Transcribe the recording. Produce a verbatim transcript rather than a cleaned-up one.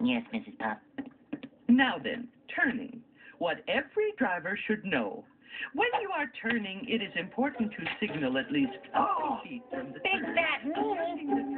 Yes, Missus Puff. Now then, turning. What every driver should know. When you are turning, it is important to signal at least fifty feet from the Big turn. fat meanie.